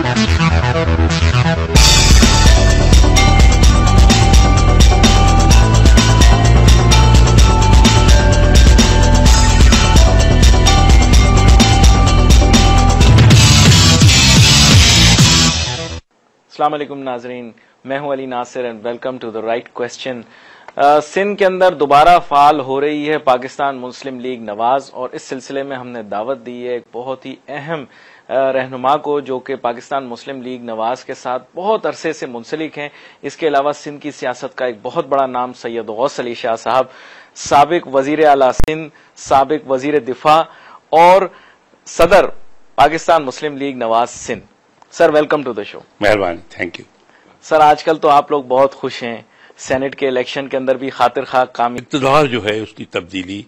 السلام علیکم ناظرین، میں ہوں Ali Nasir and welcome to the right question. Sindh کے اندر دوبارہ فعال ہو رہی ہے پاکستان مسلم لیگ نواز، اور اس سلسلے میں ہم نے دعوت دی ہے ایک بہت ہی اہم رہنما کو جو کہ پاکستان مسلم لیگ نواز کے ساتھ بہت عرصے سے منسلک ہیں۔ اس کے علاوہ سندھ کی سیاست کا ایک بہت بڑا نام سید غوث علی شاہ صاحب، سابق وزیر اعلیٰ سندھ، سابق وزیر دفاع اور صدر Pakistan Muslim league Nawaz Sindh. Sir welcome to the show. مہربانی، تھینک یو سر۔ آج کل تو آپ لوگ بہت خوش ہیں، سینٹ کے الیکشن کے اندر بھی خاطر خواہ کام۔ اقتدار جو ہے اس کی تبدیلی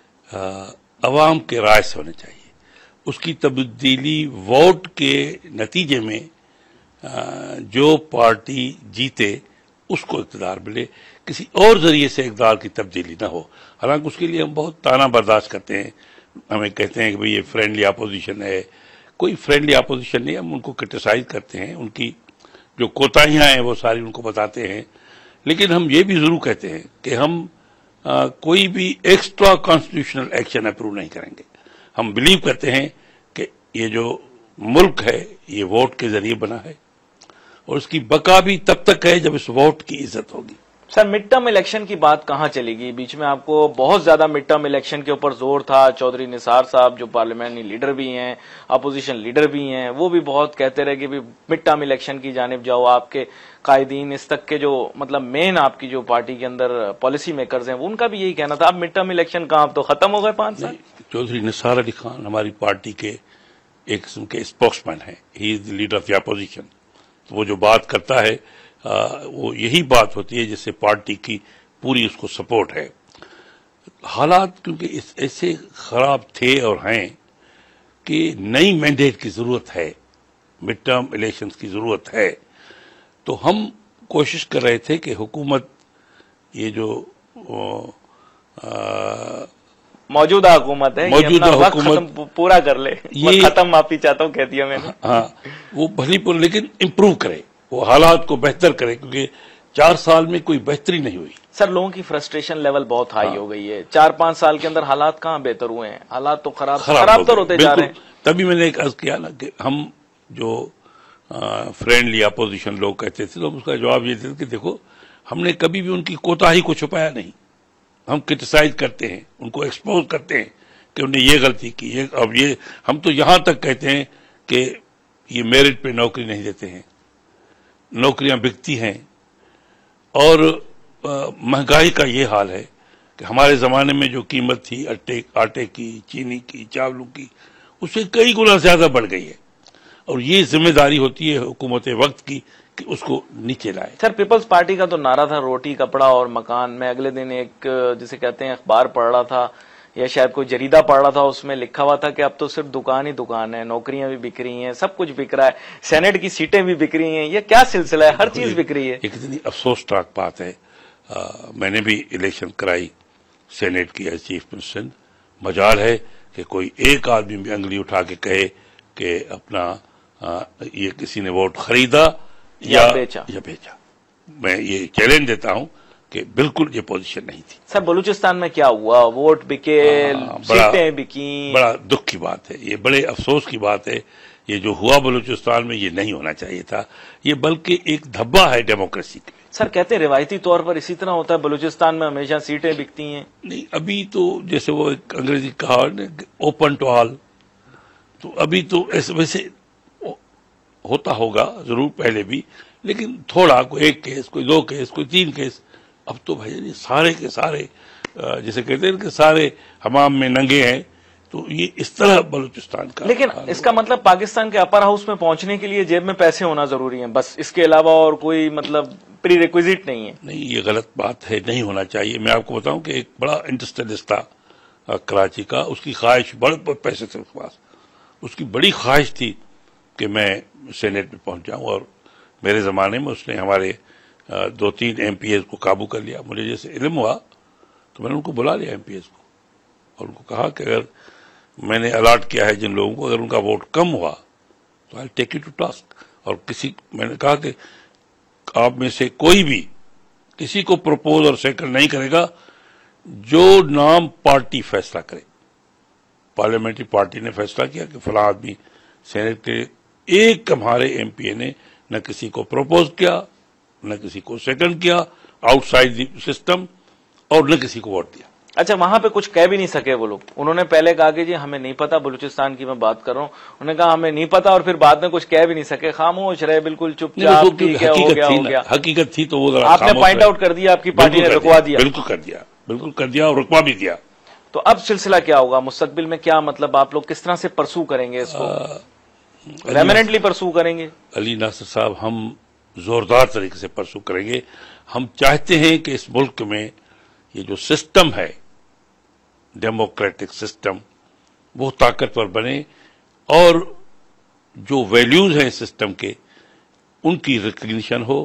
عوام کے رائے سے ہونا چاہیے، اس کی تبدیلی ووٹ کے نتیجے میں جو پارٹی جیتے اس کو اقتدار ملے، کسی اور ذریعے سے اقتدار کی تبدیلی نہ ہو۔ حالانکہ اس کے لیے ہم بہت طعنہ برداشت کرتے ہیں، ہمیں کہتے ہیں کہ بھئی یہ فرینڈلی اپوزیشن ہے۔ کوئی فرینڈلی اپوزیشن نہیں، ہم ان کو کرٹیسائز کرتے ہیں، ان کی جو کوتاہیاں ہیں وہ ساری ان کو بتاتے ہیں، لیکن ہم یہ بھی ضرور کہتے ہیں کہ ہم کوئی بھی ایکسٹرا کانسٹیٹیوشنل ایکشن اپروو نہیں کریں گے۔ ہم بلیو کرتے ہیں کہ یہ جو ملک ہے یہ ووٹ کے ذریعے بنا ہے، اور اس کی بقا بھی تب تک ہے جب اس ووٹ کی عزت ہوگی۔ سر مڈ ٹرم الیکشن کی بات کہاں چلے گی؟ بیچ میں آپ کو بہت زیادہ مڈ ٹرم الیکشن کے اوپر زور تھا۔ چودھری نثار صاحب جو پارلیمنٹری لیڈر بھی ہیں، اپوزیشن لیڈر بھی ہیں، وہ بھی بہت کہتے رہے کہ مڈ ٹرم الیکشن کی جانب جاؤ۔ آپ کے قائدین اس تک کے جو مطلب مین آپ کی جو پارٹی کے اندر پالیسی میکرز ہیں ان کا بھی یہی کہنا تھا اب مڈ ٹرم الیکشن کہاں، اب تو ختم ہو گئے 5 سال۔ چودھری نثار علی خان ہماری پارٹی کے ایک قسم کے اسپوکس مین ہیں، he is the leader of the opposition. وہ جو بات کرتا ہے وہ یہی بات ہوتی ہے جس سے پارٹی کی پوری اس کو سپورٹ ہے۔ حالات کیونکہ ایسے خراب تھے اور ہیں کہ نئی مینڈیٹ کی ضرورت ہے، مڈ ٹرم الیکشنز کی ضرورت ہے، تو ہم کوشش کر رہے تھے کہ حکومت یہ جو موجودہ حکومت ہے موجودہ حکومت پورا کر لے، یہ ختم معافی چاہتا ہوں کہہ دیا میں نے، ہاں وہ بھلی پر لیکن امپروو کرے، وہ حالات کو بہتر کرے، کیونکہ 4 سال میں کوئی بہتری نہیں ہوئی۔ سر لوگوں کی فرسٹریشن لیول بہت ہائی ہو گئی ہے، 4-5 سال کے اندر حالات کہاں بہتر ہوئے ہیں، حالات تو خراب تو ہوتے جا رہے ہیں۔ تبھی میں نے ایک عرض کیا نا کہ ہم جو فرینڈلی اپوزیشن لوگ کہتے تھے تو اس کا جواب یہ دیتے کہ دیکھو ہم نے کبھی بھی ان کی کوتاہی کو چھپایا نہیں، ہم کرٹیسائز کرتے ہیں، ان کو ایکسپوز کرتے ہیں کہ انہوں نے یہ غلطی کی۔ اب یہ ہم تو یہاں تک کہتے ہیں کہ یہ میرٹ پہ نوکری نہیں دیتے ہیں، نوکریاں بکتی ہیں، اور مہنگائی کا یہ حال ہے کہ ہمارے زمانے میں جو قیمت تھی آٹے کی، چینی کی، چاولوں کی، اس سے کئی گنا زیادہ بڑھ گئی ہے، اور یہ ذمہ داری ہوتی ہے حکومت وقت کی کہ اس کو نیچے لائے۔ سر پیپلز پارٹی کا تو نعرہ تھا روٹی کپڑا اور مکان۔ میں اگلے دن ایک جسے کہتے ہیں اخبار پڑھ رہا تھا یا شاید کوئی جریدہ پڑھ رہا تھا، اس میں لکھا ہوا تھا کہ اب تو صرف دکان ہی دکان ہے، نوکریاں بھی بک رہی ہیں، سب کچھ بک رہا ہے، سینٹ کی سیٹیں بھی بک رہی ہیں، یہ کیا سلسلہ ہے؟ ہر چیز بک رہی ہے۔ یہ کتنی افسوسناک بات ہے۔ میں نے بھی الیکشن کرائی سینٹ کی ایز چیف منسٹر، مجال ہے کہ کوئی ایک آدمی بھی انگلی اٹھا کے کہے کہ اپنا یہ کسی نے ووٹ خریدا یا بیچا۔ میں یہ چیلنج دیتا ہوں کہ بالکل یہ پوزیشن نہیں تھی۔ سر بلوچستان میں کیا ہوا؟ ووٹ بکے، سیٹیں بکیں، بڑا دکھ کی بات ہے، یہ بڑے افسوس کی بات ہے۔ یہ جو ہوا بلوچستان میں یہ نہیں ہونا چاہیے تھا، یہ بلکہ ایک دھبا ہے ڈیموکریسی کے۔ سر کہتے ہیں روایتی طور پر اسی طرح ہوتا ہے، بلوچستان میں ہمیشہ سیٹیں بکتی ہیں۔ نہیں، ابھی تو جیسے وہ ایک انگریزی کہاوت اوپن ٹو آل، تو ابھی تو ایسے ویسے ہوتا ہوگا ضرور پہلے بھی، لیکن تھوڑا کوئی 1 کیس، کوئی 2 کیس، کوئی 3 کیس۔ اب تو بھائی سارے کے سارے جیسے کہتے ہیں کہ سارے حمام میں ننگے ہیں، تو یہ اس طرح بلوچستان کا۔ لیکن اس کا مطلب پاکستان کے اپر ہاؤس میں پہنچنے کے لیے جیب میں پیسے ہونا ضروری ہیں، بس اس کے علاوہ اور کوئی مطلب پری ریکویزٹ نہیں ہے۔ نہیں، یہ غلط بات ہے، نہیں ہونا چاہیے۔ میں آپ کو بتاؤں کہ ایک بڑا انڈسٹریلسٹ تھا کراچی کا، اس کی خواہش، بڑے پیسے تھے اس کے پاس، اس کی بڑی خواہش تھی کہ میں سینٹ میں پہنچ جاؤں، اور میرے زمانے میں اس نے ہمارے 2-3 ایم پی ایز کو قابو کر لیا۔ مجھے جیسے علم ہوا تو میں نے ان کو بلا لیا ایم پی ایز کو، اور ان کو کہا کہ اگر میں نے الاٹ کیا ہے جن لوگوں کو، اگر ان کا ووٹ کم ہوا تو I take you to task, اور میں نے کہا کہ آپ میں سے کوئی بھی کسی کو پروپوز اور سیکنڈ نہیں کرے گا، جو نام پارٹی فیصلہ کرے. پارلیمنٹری پارٹی نے فیصلہ کیا کہ فلاں آدمی سینیٹ کے، ایک ہمارے ایم پی اے نے نہ کسی کو پروپوز کیا، نہ کسی کو سیکنڈ کیا آؤٹ سائڈ دی سسٹم، اور نہ کسی کو ووٹ دیا. اچھا، وہاں پہ کچھ کہہ بھی نہیں سکے وہ لوگ. انہوں نے پہلے کہا کہ جی ہمیں نہیں پتا، بلوچستان کی میں بات کر رہا ہوں، انہوں نے کہا ہمیں نہیں پتا، اور پھر بعد میں کچھ کہہ بھی نہیں سکے، خاموش رہے بالکل چپ چاپ. حقیقت تھی تو وہ آپ نے پوائنٹ آؤٹ کر دیا، آپ کی پارٹی نے رکوا دیا. بالکل کر دیا اور رکوا بھی دیا. تو اب سلسلہ کیا ہوگا مستقبل میں؟ کیا مطلب آپ لوگ کس طرح سے پرسو کریں گے اس کو؟ ریمننٹلی پرسو کریں گے؟ علی ناصر صاحب، ہم زوردار طریقے سے پرسو کریں گے. ہم چاہتے ہیں کہ اس ملک میں یہ جو سسٹم ہے، ڈیموکریٹک سسٹم، وہ طاقتور بنے، اور جو ویلیوز ہیں سسٹم کے ان کی ریکگنیشن ہو،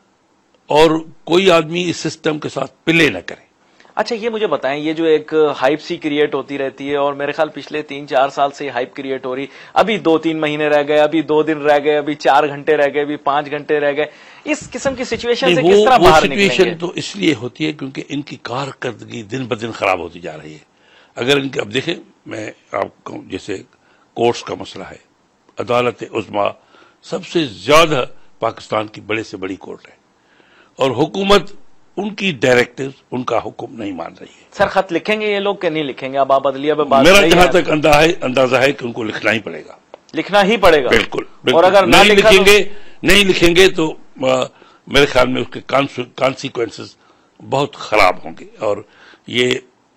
اور کوئی آدمی اس سسٹم کے ساتھ پلے نہ کرے. اچھا، یہ مجھے بتائیں، یہ جو ایک ہائپ سی کریٹ ہوتی رہتی ہے، اور میرے خیال پچھلے 3-4 سال سے ہائپ کریٹ ہو رہی، ابھی 2-3 مہینے رہ گئے، ابھی 2 دن رہ گئے، ابھی 4 گھنٹے رہ گئے، ابھی 5 گھنٹے رہ گئے، اس قسم کی سچویشن سے کس طرح باہر نکلیں گے؟ وہ سچویشن تو اس لیے ہوتی ہے کیونکہ ان کی کارکردگی دن بدن خراب ہوتی جا رہی ہے. اگر ان کے، اب دیکھیں، میں آپ کو جیسے کورٹس کا مسئلہ ہے، عدالت عظمیٰ سب سے زیادہ پاکستان کی بڑے سے بڑی کورٹ ہے، اور حکومت ان کی ڈائریکٹرز ان کا حکم نہیں مان رہی ہے. سر، خط لکھیں گے یہ لوگ کہ نہیں لکھیں گے؟ اب آپ عدلیہ پہ بات، میرا جہاں تک اندازہ ہے کہ ان کو لکھنا ہی پڑے گا. لکھنا ہی پڑے گا؟ بالکل. اور اگر نہیں لکھیں گے تو میرے خیال میں اس کے کانسیکوینسز بہت خراب ہوں گے. اور یہ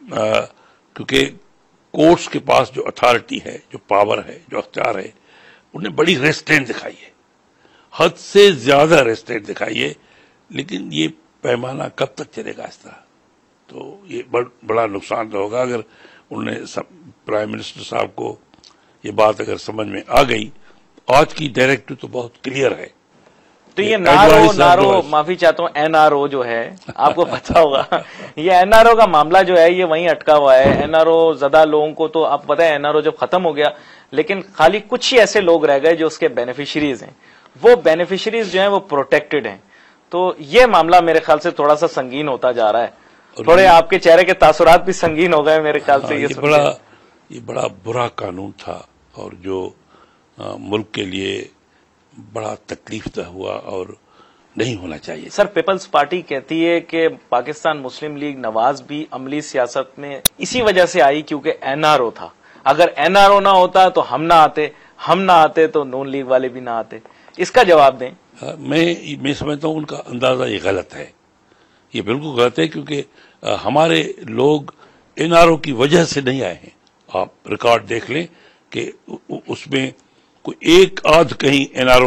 کیونکہ کورٹس کے پاس جو اتھارٹی ہے، جو پاور ہے، جو اختیار ہے، انہیں بڑی ریسٹرینٹ دکھائی ہے، حد سے زیادہ ریسٹرینٹ دکھائی ہے. لیکن یہ پیمانہ کب تک چلے گا اس طرح؟ تو یہ بڑا نقصان ہوگا. اگر انہوں نے پرائم منسٹر صاحب کو یہ بات اگر سمجھ میں آ گئی، آج کی ڈائریکٹو تو بہت کلیئر ہے. تو یہ نارو معافی چاہتا ہوں، این آر او جو ہے، آپ کو پتا ہوگا یہ این آر او کا معاملہ جو ہے یہ وہیں اٹکا ہوا ہے. این آر او زدہ لوگوں کو تو آپ پتہ ہے، این آر او جب ختم ہو گیا، لیکن خالی کچھ ہی ایسے لوگ رہ گئے جو اس کے بینیفیشریز ہیں. وہ بینیفیشریز جو ہیں وہ پروٹیکٹڈ ہیں. تو یہ معاملہ میرے خیال سے تھوڑا سا سنگین ہوتا جا رہا ہے. تھوڑے آپ کے چہرے کے تاثرات بھی سنگین ہو گئے میرے خیال سے. یہ بڑا برا قانون تھا، اور جو ملک کے لیے بڑا تکلیف دہ ہوا، اور نہیں ہونا چاہیے. سر، پیپلز پارٹی کہتی ہے کہ پاکستان مسلم لیگ نواز بھی عملی سیاست میں اسی وجہ سے آئی کیونکہ این آر او تھا. اگر این آر او نہ ہوتا تو ہم نہ آتے تو نون لیگ والے بھی نہ آتے. اس کا جواب دیں. میں سمجھتا ہوں ان کا اندازہ یہ غلط ہے، یہ بالکل غلط ہے، کیونکہ ہمارے لوگ این آر او کی وجہ سے نہیں آئے ہیں. آپ ریکارڈ دیکھ لیں کہ اس میں کوئی ایک آدھ کہیں این آر او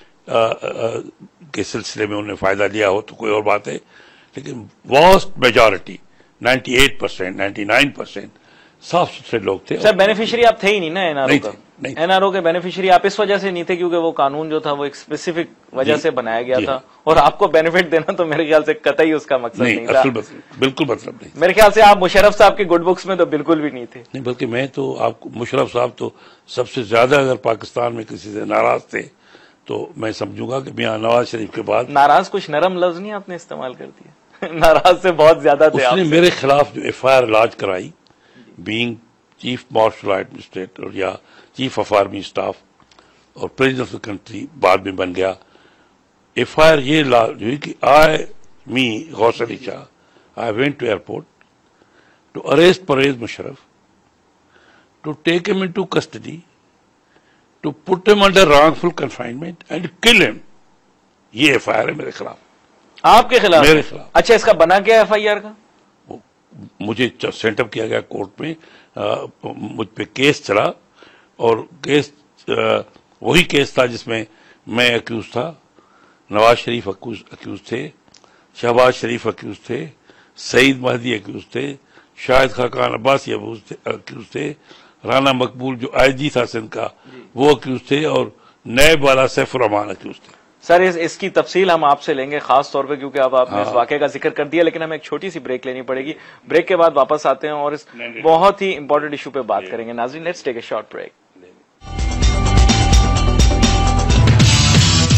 کے سلسلے میں انہوں نے فائدہ لیا ہو تو کوئی اور بات ہے، لیکن واسٹ میجارٹی 98%، 99% صاف ستھرے لوگ تھے. سر، بینیفیشری آپ تھے ہی نہیں نا این آر او کا. این آر او کے بینیفیشری آپ اس وجہ سے نہیں تھے کیونکہ وہ قانون جو تھا وہ ایک اسپیسیفک وجہ سے بنایا گیا تھا، اور آپ کو بینیفٹ دینا تو میرے خیال سے قطعی اس کا مقصد نہیں تھا. بالکل مطلب نہیں. میرے خیال سے آپ مشرف صاحب کی گڈ بکس میں تو بالکل بھی نہیں تھے. نہیں، بلکہ میں تو آپ کو، مشرف صاحب تو سب سے زیادہ اگر پاکستان میں کسی سے ناراض تھے تو میں سمجھوں گا کہ میاں نواز شریف کے بعد. ناراض کچھ نرم لفظ نہیں آپ نے استعمال کر دیا، ناراض سے بہت زیادہ تھے. اس نے میرے خلاف جو ایف آئی آر لاج کرائی، بینگ چیف مارشل ایڈمنسٹریٹر یا چیف آف آرمی اسٹاف اور پریزیڈنٹ آف دا کنٹری بعد میں بن گیا. ایف آئی آر یہ لاج ہوئی کہ Ghaus Ali Shah, I went to airport to arrest Pervez Musharraf, to take him into custody, to put him under wrongful confinement and kill him. یہ F I R ہے میرے خلاف. آپ کے خلاف؟ میرے خلاف. اچھا، اس کا بنا کیا ایف آئی آر کا؟ مجھے سینٹ اپ کیا گیا کورٹ میں، مجھ پہ کیس چلا، اور کیس وہی کیس تھا جس میں میں اکیوز تھا، نواز شریف اکیوز تھے، شہباز شریف اکیوز تھے، سعید مہدی اکیوز تھے، شاہد خاقان عباسی اکیوز تھے، رانا مقبول جو آئی جی تھا سندھ کا وہ اکیوز تھے، اور نیب والا سیف الرحمان اکیوز تھے. سر، اس کی تفصیل ہم آپ سے لیں گے خاص طور پہ کیونکہ اب آپ نے اس واقعے کا ذکر کر دیا، لیکن ہمیں ایک چھوٹی سی بریک لینی پڑے گی. بریک کے بعد واپس آتے ہیں اور اس بہت ہی امپورٹنٹ ایشو پہ بات کریں گے. ناظرین، let's take a short break.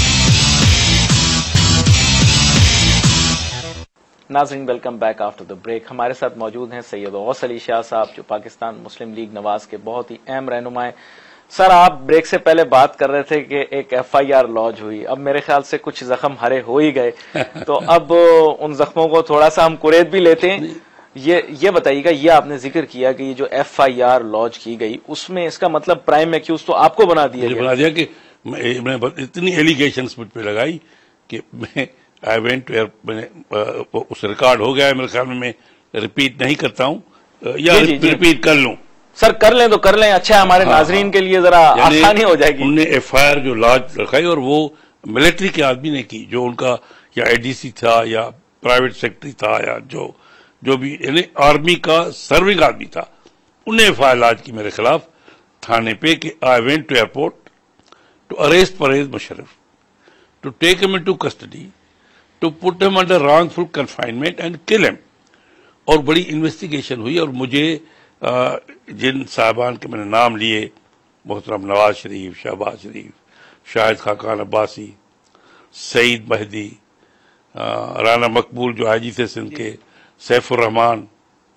ناظرین welcome back after the break. ہمارے ساتھ موجود ہیں سید غوث علی شاہ صاحب جو پاکستان مسلم لیگ نواز کے بہت ہی اہم رہنما ہیں. سر آپ بریک سے پہلے بات کر رہے تھے کہ ایک ایف آئی آر لانچ ہوئی, اب میرے خیال سے کچھ زخم ہرے ہو ہی گئے, تو اب ان زخموں کو تھوڑا سا ہم کریت بھی لیتے ہیں. یہ بتائیے گا, یہ آپ نے ذکر کیا کہ یہ جو ایف آئی آر لانچ کی گئی اس میں اس کا مطلب پرائم ایکیوز تو آپ کو بنا دیا کہ میں اتنی ایلیگیشنز مجھ پہ لگائی کہ میں آئی وینٹ میں اس ریکارڈ ہو گیا ہے میرے خیال میں ریپیٹ نہیں کرتا ہوں یا ریپیٹ کر لوں. سر کر لیں تو کر لیں, اچھا ہمارے ناظرین کے لیے ذرا آسانی ہو جائے گی. انہوں نے ایف آئی آر جو لانچ رکھائی اور وہ ملٹری کے آدمی نے کی, جو ان کا یا اے ڈی سی تھا یا پرائیویٹ سیکٹری تھا یا جو بھی یعنی آرمی کا سرونگ آدمی تھا, انہیں ایف آئی آر لانچ کی میرے خلاف تھانے پہ کہ I went to airport to arrest Pervez Musharraf, to take him into custody, to put him under wrongful confinement and kill him. اور بڑی انویسٹیگیشن ہوئی اور مجھے جن صاحبان کے میں نے نام لیے, محترم نواز شریف, شہباز شریف, شاہد خاقان عباسی, سعید مہدی, رانا مقبول جو آئی جی تھے سندھ کے, سیف الرحمان,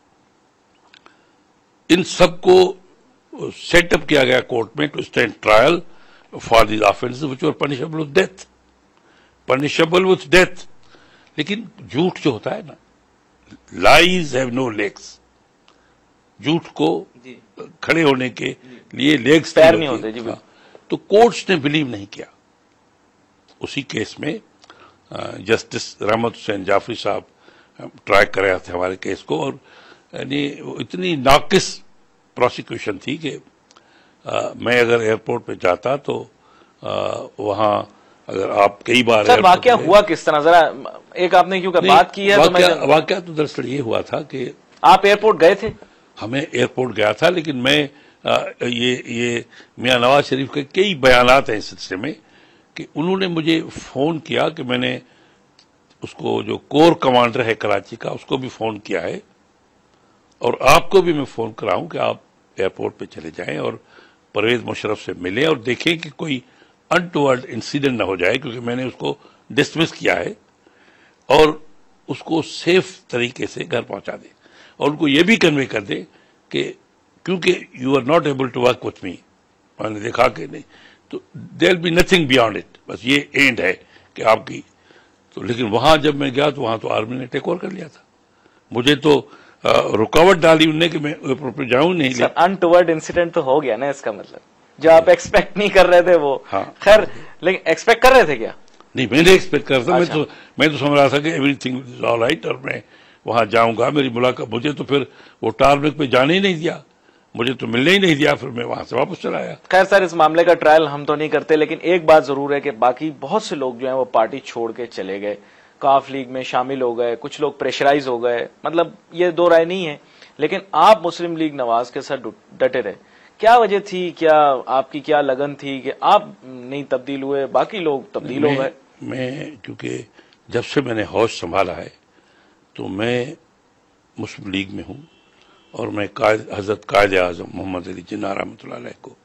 ان سب کو سیٹ اپ کیا گیا کورٹ میں to stand trial for these offences which were punishable with death, punishable with death. لیکن جھوٹ جو ہوتا ہے نا, لائز ہیو نو لیگس, جھوٹ کو کھڑے ہونے کے لیے لیگس پیر نہیں ہوتے. تو کورٹس نے بلیو نہیں کیا. اسی کیس میں جسٹس رحمت حسین جعفری صاحب ٹرائی کر رہے تھے ہمارے کیس کو, اور یعنی اتنی ناقص پروسیکیوشن تھی کہ میں اگر ایئرپورٹ پہ جاتا تو وہاں اگر آپ کئی بار سر واقعہ ہوا کس طرح, ذرا ایک آپ نے کیونکہ بات کی ہے. واقعہ تو دراصل یہ ہوا تھا کہ آپ ایئرپورٹ گئے تھے. ہمیں ایئرپورٹ گیا تھا, لیکن میں یہ میاں نواز شریف کے کئی بیانات ہیں اس سلسلے میں کہ انہوں نے مجھے فون کیا کہ میں نے اس کو جو کور کمانڈر ہے کراچی کا اس کو بھی فون کیا ہے, اور آپ کو بھی میں فون کراؤں کہ آپ ایئرپورٹ پہ چلے جائیں اور پرویز مشرف سے ملیں اور دیکھیں کہ کوئی انٹورڈ انسیڈنٹ نہ ہو جائے, کیونکہ میں نے اس کو ڈسمس کیا ہے, اور اس کو سیف طریقے سے گھر پہنچا دیں, اور ان کو یہ بھی کنوے کر دیں کہ کیونکہ you are not able to work with me, میں نے دیکھا کہ نہیں, تو there be nothing beyond it, بس یہ اینڈ ہے کہ آپ کی. تو لیکن وہاں جب میں گیا تو وہاں تو آرمی نے ٹیک اوور کر لیا تھا, مجھے تو رکاوٹ ڈالی انہوں نے کہ میں ایئرپورٹ پہ جاؤں نہیں. سر انٹورڈ انسیڈنٹ تو ہو گیا نا, اس کا مطلب جو آپ ایکسپیکٹ نہیں کر رہے تھے وہ. خیر لیکن ایکسپیکٹ کر رہے تھے کیا؟ نہیں, میں نے ایکسپیکٹ کر رہا تھا, میں تو سمجھ رہا تھا کہ everything is all right, اور میں وہاں جاؤں گا, میری ملاقات. مجھے تو پھر وہ ٹارمیک پہ جانے ہی نہیں دیا, مجھے تو ملنے ہی نہیں دیا, پھر میں وہاں سے واپس چلا آیا. خیر سر اس معاملے کا ٹرائل ہم تو نہیں کرتے, لیکن ایک بات ضرور ہے کہ باقی بہت سے لوگ جو ہیں وہ پارٹی چھوڑ کے چلے گئے, کاف لیگ میں شامل ہو گئے, کچھ لوگ پریشرائز ہو گئے, مطلب یہ دو رائے نہیں ہے, لیکن آپ مسلم لیگ نواز کے ساتھ ڈٹے رہے. کیا وجہ تھی, کیا آپ کی کیا لگن تھی کہ آپ نہیں تبدیل ہوئے, باقی لوگ تبدیل ہو گئے؟ میں کیونکہ جب سے میں نے ہوش سنبھالا ہے تو میں مسلم لیگ میں ہوں, اور میں حضرت قائد اعظم محمد علی جناح رحمۃ اللہ علیہ کو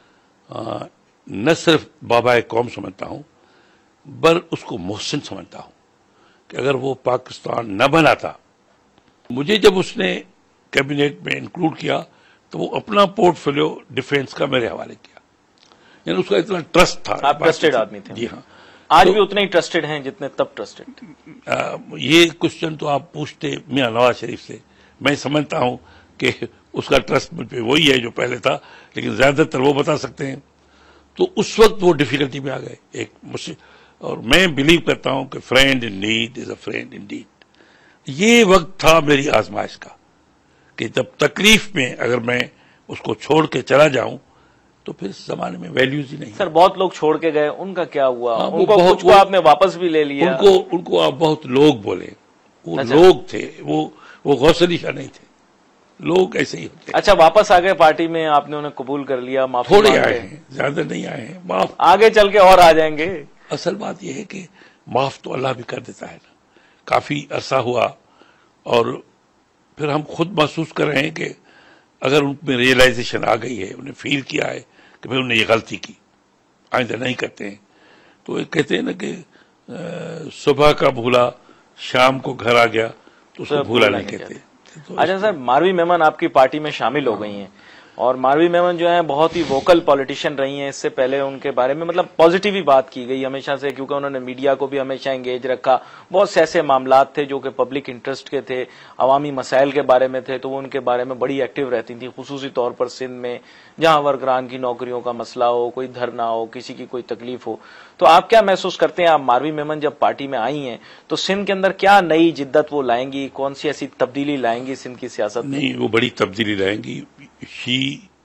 نہ صرف بابا قوم سمجھتا ہوں بل اس کو محسن سمجھتا ہوں کہ اگر وہ پاکستان نہ بناتا, مجھے جب اس نے کیبنیٹ میں انکلوڈ کیا تو وہ اپنا پورٹ فولیو ڈیفینس کا میرے حوالے کیا, یعنی اس کا اتنا ٹرسٹ تھا. آپ ٹرسٹڈ آدمی تھے. جی ہاں, آج بھی اتنے ہی ٹرسٹڈ ہیں جتنے تب ٹرسٹڈ. یہ کوشچن تو آپ پوچھتے میاں نواز شریف سے, میں سمجھتا ہوں کہ اس کا ٹرسٹ مجھ پہ وہی ہے جو پہلے تھا, لیکن زیادہ تر وہ بتا سکتے ہیں. تو اس وقت وہ ڈیفیکلٹی میں آ گئے ایک اور میں بلیو کرتا ہوں کہ friend in need is a friend in deed. یہ وقت تھا میری آزمائش کا کہ جب تکلیف میں اگر میں اس کو چھوڑ کے چلا جاؤں تو پھر اس زمانے میں ویلیوز ہی نہیں. سر بہت لوگ چھوڑ کے گئے, ان کا کیا ہوا؟ ان کو کچھ کو آپ نے واپس بھی لے لیا. ان کو آپ بہت لوگ بولے, وہ لوگ تھے, وہ غوث علی شاہ نہیں تھے, لوگ ایسے ہی ہوتے. اچھا واپس آ گئے پارٹی میں, آپ نے انہیں قبول کر لیا, معافی تھوڑے آئے ہیں, زیادہ نہیں آئے ہیں, معاف آگے چل کے اور آ جائیں گے. اصل بات یہ ہے کہ معاف تو اللہ بھی کر دیتا ہے نا. کافی عرصہ ہوا اور پھر ہم خود محسوس کر رہے ہیں کہ اگر ان میں ریئلائزیشن آ گئی ہے, انہیں فیل کیا ہے کہ پھر انہوں نے یہ غلطی کی, آئندہ نہیں کرتے ہیں. تو یہ کہتے ہیں نا کہ صبح کا بھولا شام کو گھر آ گیا تو اس کو بھولا نہیں کہتے. اچھا سر، ماروی میمن آپ کی پارٹی میں شامل ہو گئی ہیں، اور ماروی میمن جو ہیں بہت ہی ووکل پولیٹیشین رہی ہیں. اس سے پہلے ان کے بارے میں مطلب پازیٹیو ہی بات کی گئی ہمیشہ سے، کیونکہ انہوں نے میڈیا کو بھی ہمیشہ انگیج رکھا. بہت سے ایسے معاملات تھے جو کہ پبلک انٹرسٹ کے تھے، عوامی مسائل کے بارے میں تھے، تو وہ ان کے بارے میں بڑی ایکٹیو رہتی تھیں، خصوصی طور پر سندھ میں جہاں ورکران کی نوکریوں کا مسئلہ ہو، کوئی دھرنا ہو، کسی کی کوئی تکلیف ہو. تو آپ کیا محسوس کرتے ہیں، آپ ماروی میمن جب پارٹی میں آئی ہیں تو سندھ کے اندر کیا نئی جدت وہ لائیں گی، کون سی ایسی تبدیلی لائیں گی سندھ کی سیاست میں؟ نہیں، وہ بڑی تبدیلی لائیں گی. She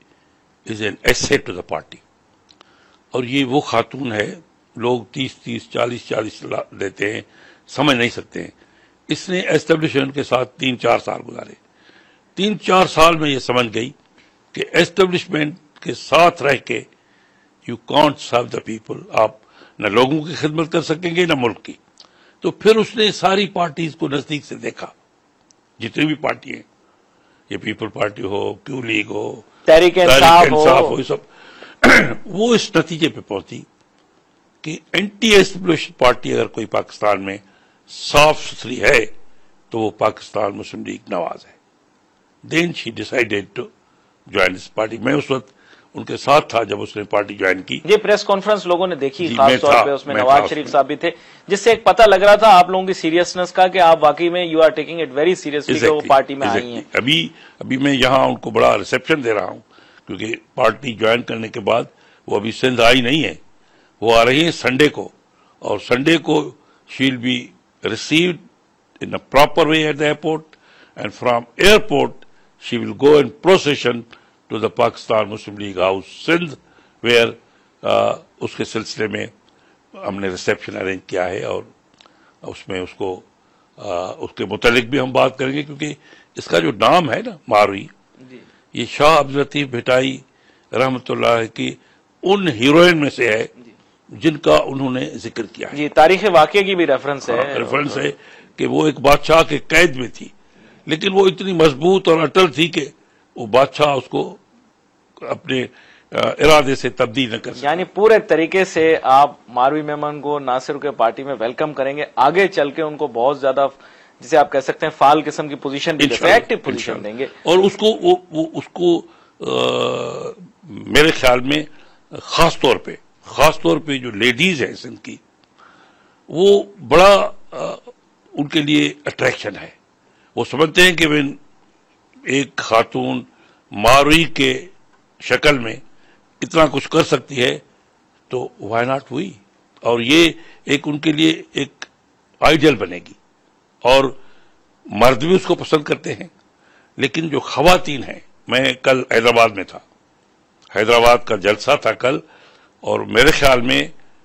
is an asset to the party. اور یہ وہ خاتون ہے، لوگ 30 40 دیتے ہیں، سمجھ نہیں سکتے ہیں. اس نے ایسٹیبلشمنٹ کے ساتھ 3-4 سال گزارے. 3-4 سال میں یہ سمجھ گئی کہ ایسٹیبلشمنٹ کے ساتھ رہ کے you can't serve the people. آپ نہ لوگوں کی خدمت کر سکیں گے نہ ملک کی. تو پھر اس نے ساری پارٹیز کو نزدیک سے دیکھا، جتنی بھی پارٹی ہیں، یہ پیپل پارٹی ہو، کیو لیگ ہو، تحریک انصاف ہو، یہ سب. وہ اس نتیجے پہ پہنچی کہ اینٹی ایسٹیبلشڈ پارٹی اگر کوئی پاکستان میں صاف ستھری ہے تو وہ پاکستان مسلم لیگ نواز ہے. Then she decided to join this party. میں اس وقت ان کے ساتھ تھا جب اس نے پارٹی جوائن کی. یہ پریس کانفرنس لوگوں نے دیکھی، جی، خاص طور پہ اس میں نواز شریف صاحب بھی تھے، جس سے ایک پتہ لگ رہا تھا آپ لوگوں کی سیریسنس کا کہ آپ واقعی میں you are taking it very seriously کہ وہ پارٹی میں آئی ہیں. ابھی میں یہاں ان کو بڑا ریسپشن دے رہا ہوں، کیونکہ پارٹی جوائن کرنے کے بعد وہ ابھی سندھ آئی نہیں ہے. وہ آ رہی ہیں سنڈے کو، اور سنڈے کو she will be received in a proper way at the airport, and from airport she will go in procession to the Pakistan Muslim League House Sindh, where اس کے سلسلے میں ہم نے ریسیپشن ارینج کیا ہے، اور اس میں اس کو اس کے متعلق بھی ہم بات کریں گے، کیونکہ اس کا جو نام ہے نا ماروی، یہ شاہ عبد الطیف بھٹائی رحمۃ اللہ کی ان ہیروئن میں سے ہے جن کا انہوں نے ذکر کیا ہے. جی، تاریخ واقعے کی بھی ریفرنس ہے کہ وہ ایک بادشاہ کے قید میں تھی، لیکن وہ اتنی مضبوط اور اٹل تھی کہ وہ بادشاہ اس کو اپنے ارادے سے تبدیل نہ کر سکے. یعنی پورے طریقے سے آپ ماروی میمن کو ناصر کے پارٹی میں ویلکم کریں گے، آگے چل کے ان کو بہت زیادہ جسے آپ کہہ سکتے ہیں فعال قسم کی پوزیشن بھی دیں گے، ایکٹیو پوزیشن دیں گے. اور اس کو میرے خیال میں خاص طور پہ جو لیڈیز ہیں سندھ کی، وہ بڑا ان کے لیے اٹریکشن ہے. وہ سمجھتے ہیں کہ ایک خاتون ماروی کے شکل میں اتنا کچھ کر سکتی ہے تو وائی ناٹ ہوئی. اور یہ ایک ان کے لیے ایک آئیڈیل بنے گی، اور مرد بھی اس کو پسند کرتے ہیں. لیکن جو خواتین ہیں، میں کل حیدرآباد میں تھا، حیدرآباد کا جلسہ تھا کل، اور میرے خیال میں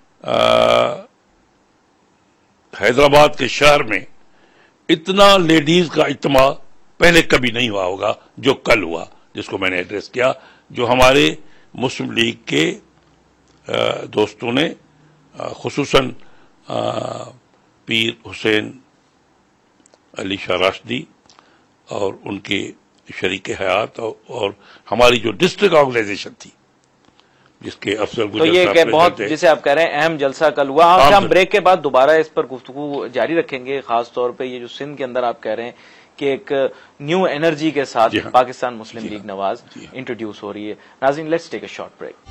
حیدرآباد کے شہر میں اتنا لیڈیز کا اجتماع پہلے کبھی نہیں ہوا ہوگا جو کل ہوا، جس کو میں نے ایڈریس کیا، جو ہمارے مسلم لیگ کے دوستوں نے، خصوصاً پیر حسین علی شاہ راشدی اور ان کے شریک حیات، اور ہماری جو ڈسٹرکٹ آرگنائزیشن تھی جس کے افسر تو یہ کہ بہت جسے آپ کہہ رہے ہیں اہم جلسہ کل ہوا. ہم بریک کے بعد دوبارہ اس پر گفتگو جاری رکھیں گے، خاص طور پہ یہ جو سندھ کے اندر آپ کہہ رہے ہیں کہ ایک نیو انرجی کے ساتھ پاکستان مسلم لیگ نواز انٹروڈیوس ہو رہی ہے. ناظرین، let's take a short break.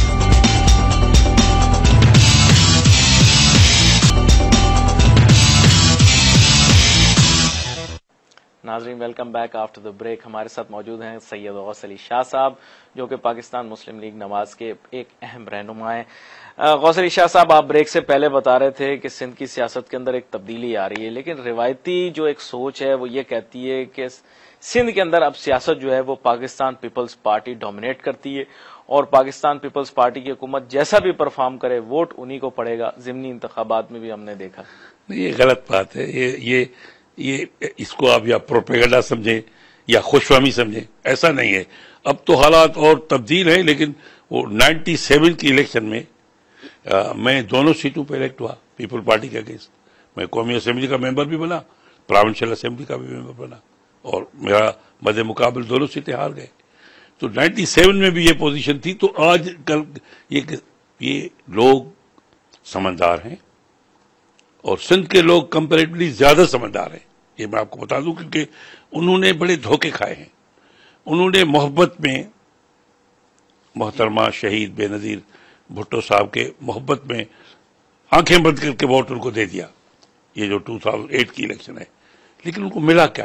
ناظرین، welcome back after the break. ہمارے ساتھ موجود ہیں سید غوث علی شاہ صاحب، جو کہ پاکستان مسلم لیگ نواز کے ایک اہم رہنما ہیں. غوث علی شاہ صاحب، آپ بریک سے پہلے بتا رہے تھے کہ سندھ کی سیاست کے اندر ایک تبدیلی آ رہی ہے، لیکن روایتی جو ایک سوچ ہے وہ یہ کہتی ہے کہ سندھ کے اندر اب سیاست جو ہے وہ پاکستان پیپلز پارٹی ڈومینیٹ کرتی ہے، اور پاکستان پیپلز پارٹی کی حکومت جیسا بھی پرفارم کرے ووٹ انہی کو پڑے گا. ضمنی انتخابات میں بھی ہم نے دیکھا. یہ غلط بات ہے. یہ اس کو آپ یا پروپیگنڈا سمجھیں یا خوش فہمی سمجھیں، ایسا نہیں ہے. اب تو حالات اور تبدیل ہیں، لیکن وہ 97 کی الیکشن میں میں دونوں سیٹوں پہ الیکٹ ہوا پیپل پارٹی کے اگینسٹ. میں قومی اسمبلی کا ممبر بھی بنا، پروونشل اسمبلی کا بھی ممبر بنا، اور میرا مد مقابل دونوں سیٹیں ہار گئے. تو 97 میں بھی یہ پوزیشن تھی. تو آج کل یہ لوگ سمجھدار ہیں، اور سندھ کے لوگ کمپیریٹولی زیادہ سمجھدار ہیں، یہ میں آپ کو بتا دوں، کیونکہ انہوں نے بڑے دھوکے کھائے ہیں. انہوں نے محبت میں محترمہ شہید بے نظیر بھٹو صاحب کے محبت میں آنکھیں بند کر کے ووٹ ان کو دے دیا، یہ جو 2008 کی الیکشن ہے. لیکن ان کو ملا کیا؟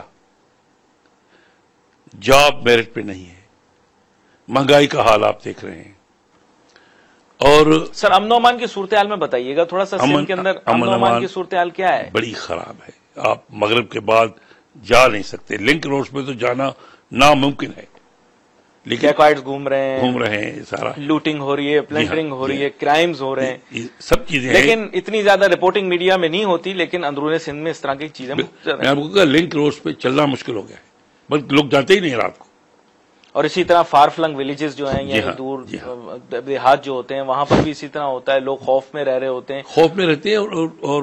جاب میرٹ پہ نہیں ہے، مہنگائی کا حال آپ دیکھ رہے ہیں. اور سر امن و امان کی صورتحال میں بتائیے گا تھوڑا سا، سندھ کے اندر امن و امان کی صورتحال کیا ہے؟ بڑی خراب ہے. آپ مغرب کے بعد جا نہیں سکتے، لنک روڈ پہ تو جانا ناممکن ہے. لیکن ڈیکوائٹس گھوم رہے ہیں، سارا لوٹنگ ہو رہی ہے، پلنڈرنگ ہو رہی ہے، کرائمز ہو رہے ہیں، یہ سب چیزیں ہیں. لیکن اتنی زیادہ رپورٹنگ میڈیا میں نہیں ہوتی، لیکن اندرون سندھ میں اس طرح کی چیزیں میں آپ کو کہا لنک روڈ پہ چلنا مشکل ہو گیا ہے، بلکہ لوگ جاتے ہی نہیں رات کو. اور اسی طرح فار فلنگ ولیجز جو ہیں یعنی دور دیہات جو ہوتے ہیں وہاں پر بھی اسی طرح ہوتا ہے، لوگ خوف میں رہ رہے ہوتے ہیں. خوف میں رہتے ہیں. اور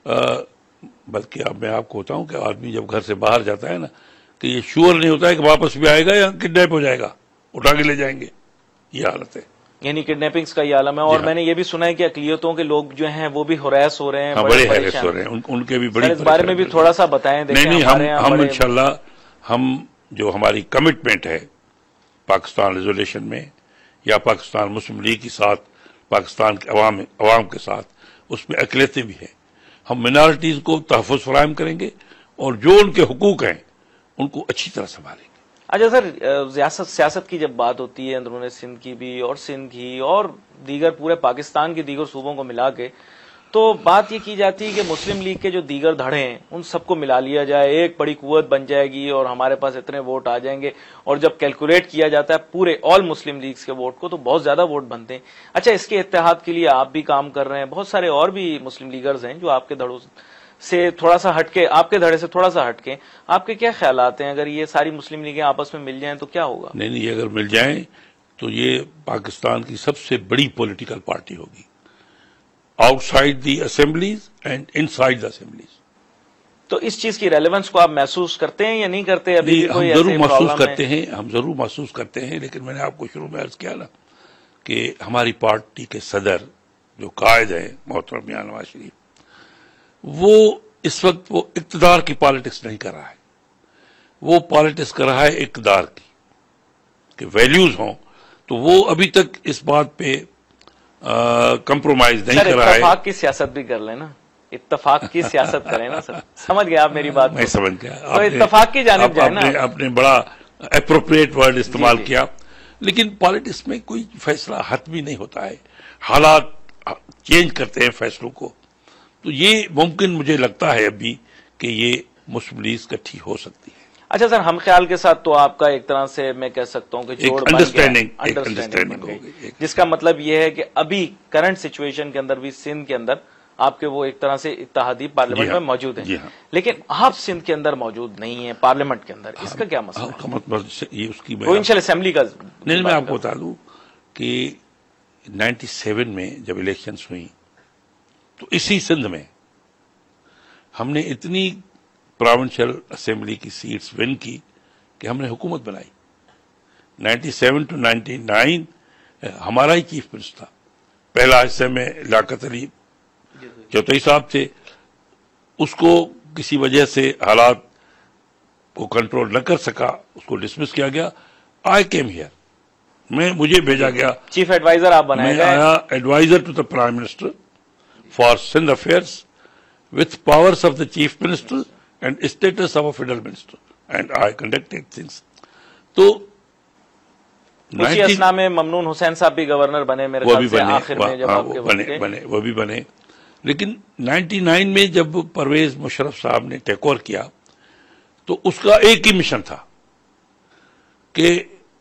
بلکہ اب میں آپ کو بتاؤں کہ آدمی جب گھر سے باہر جاتا ہے نا کہ یہ شور نہیں ہوتا ہے کہ واپس بھی آئے گا یا کڈنیپ ہو جائے گا، اٹھا کے لے جائیں گے. یہ حالت ہے، یعنی کڈنیپنگز کا یہ عالم ہے. اور میں نے یہ بھی سنا ہے کہ اقلیتوں کے لوگ جو ہیں وہ بھی ہراس ہو رہے ہیں، بڑے ہیرس ہو رہے ہیں، ان کے بھی بڑی. اس بارے میں بھی تھوڑا سا بتائیں. نہیں، ہم انشاءاللہ ہم جو ہماری کمٹمنٹ ہے پاکستان ریزولوشن میں یا پاکستان مسلم لیگ کے ساتھ، پاکستان کے عوام کے ساتھ، اس میں اقلیتیں بھی ہیں. ہم منارٹیز کو تحفظ فراہم کریں گے اور جو ان کے حقوق ہیں ان کو اچھی طرح سنبھالیں گے. اچھا سر، سیاست کی جب بات ہوتی ہے اندرون سندھ کی بھی اور سندھ کی اور دیگر پورے پاکستان کے دیگر صوبوں کو ملا کے، تو بات یہ کی جاتی ہے کہ مسلم لیگ کے جو دیگر دھڑے ہیں ان سب کو ملا لیا جائے، ایک بڑی قوت بن جائے گی اور ہمارے پاس اتنے ووٹ آ جائیں گے. اور جب کیلکولیٹ کیا جاتا ہے پورے آل مسلم لیگز کے ووٹ کو تو بہت زیادہ ووٹ بنتے ہیں. اچھا، اس کے اتحاد کے لیے آپ بھی کام کر رہے ہیں، بہت سارے اور بھی مسلم لیگرز ہیں جو آپ کے دھڑوں سے تھوڑا سا ہٹ کے، آپ کے دھڑے سے تھوڑا سا ہٹ کے، آپ کے کیا خیالات ہیں؟ اگر یہ ساری مسلم لیگیں آپس میں مل جائیں تو کیا ہوگا؟ نہیں، اگر مل جائیں تو یہ پاکستان کی سب سے بڑی پولیٹیکل پارٹی ہوگی، outside the assemblies and inside the assemblies. تو اس چیز کی ریلیونس کو آپ محسوس کرتے ہیں یا نہیں کرتے؟ ابھی ہم ضرور محسوس کرتے ہیں، ہم ضرور محسوس کرتے ہیں. لیکن میں نے آپ کو شروع میں عرض کیا نا کہ ہماری پارٹی کے صدر جو قائد ہیں محترم میاں نواز شریف، وہ اس وقت وہ اقتدار کی پالیٹکس نہیں کر رہا ہے، وہ پالیٹکس کر رہا ہے اقتدار کی، کہ ویلیوز ہوں. تو وہ ابھی تک اس بات پہ کمپرومائز نہیں کر رہا ہے. اتفاق کی سیاست بھی کر لیں نا، اتفاق کی سیاست کریں نا سر. سمجھ گیا آپ میری بات؟ میں سمجھ گیا. تو اتفاق کی جانب جائے نا. آپ نے بڑا اپروپریٹ ورڈ استعمال کیا. لیکن پالیٹکس میں کوئی فیصلہ حتمی نہیں ہوتا ہے، حالات چینج کرتے ہیں فیصلوں کو. تو یہ ممکن مجھے لگتا ہے ابھی کہ یہ مسلم لیگ کٹھی ہو سکتی ہے. اچھا سر، ہم خیال کے ساتھ تو آپ کا ایک طرح سے میں کہہ سکتا ہوں کہ جوڑ انڈرسٹینڈنگ ہو گئی، جس کا مطلب یہ ہے کہ ابھی کرنٹ سچویشن کے اندر بھی سندھ کے اندر آپ کے وہ ایک طرح سے اتحادی پارلیمنٹ میں موجود ہیں. لیکن آپ سندھ کے اندر موجود نہیں ہیں پارلیمنٹ کے اندر، اس کا کیا مسئلہ ہے؟ پروونشل اسمبلی کا نہیں، میں آپ کو بتا دوں کہ 97 میں جب الیکشنز ہوئی تو اسی سندھ میں ہم نے اتنی پروونشل اسمبلی کی سیٹس ون کی کہ ہم نے حکومت بنائی. 97 to 99 ہمارا ہی چیف منسٹر تھا. پہلا حصے میں لیاقت علی چوتھائی صاحب تھے، اس کو کسی وجہ سے حالات کو کنٹرول نہ کر سکا، اس کو ڈسمس کیا گیا. آئی کیم ہیئر، مجھے بھیجا گیا، چیف ایڈوائزر آپ بنائے گئے. میں آیا adviser to the prime minister for Sindh affairs with powers of the chief minister and status of a federal minister, and I conducted things. تو اسی اسنا میں ممنون حسین صاحب بھی گورنر بنے میرے خیال سے آخر میں جب آپ کے وہ بھی بنے. لیکن 99 میں جب پرویز مشرف صاحب نے ٹیک اوور کیا تو اس کا ایک ہی مشن تھا کہ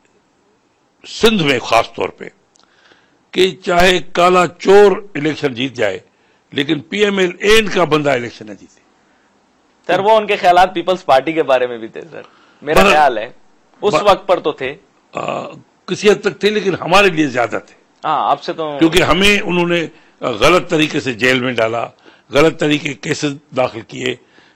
سندھ میں خاص طور پہ کہ چاہے کالا چور الیکشن جیت جائے لیکن پی ایم ایل این کا بندہ الیکشن نہ جیتے. سر وہ ان کے خیالات پیپلز پارٹی کے بارے میں بھی تھے سر، میرا خیال ہے اس وقت پر تو تھے، کسی حد تک تھے لیکن ہمارے لیے زیادہ تھے. ہاں آپ سے تو، کیونکہ ہمیں انہوں نے غلط طریقے سے جیل میں ڈالا، غلط طریقے کیسز داخل کیے.